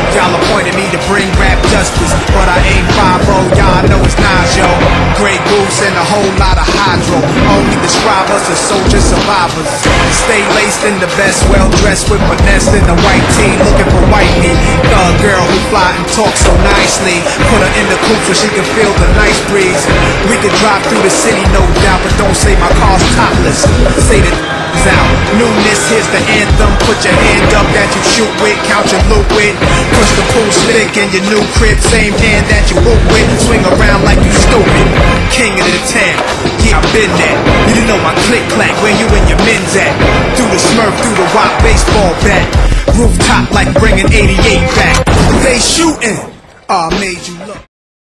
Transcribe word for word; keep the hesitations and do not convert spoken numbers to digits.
Y'all appointed me to bring rap justice, but I ain't five oh, y'all know it's Nas, yo. Grey Goose and a whole lot of hydro only describe us as soldier survivors. Stay laced in the vest, well dressed with finesse in the white tee, looking for white meat. Thug girl who fly and talk so nicely, put her in the coupe so she can feel the nice breeze. We could drive through the city, no doubt, but don't say my car's topless. Say the out. Newness, here's the anthem. Put your hand up that you shoot with, count your loot with. Push the pool slick in your new crib, same hand that you whoop with. Swing around like you stupid. King of the town, yeah, I've been there. You didn't know my click clack, where you and your men's at. Through the Smurf, through the rock baseball bat. Rooftop like bringing eighty-eight back. They shooting, I made you look.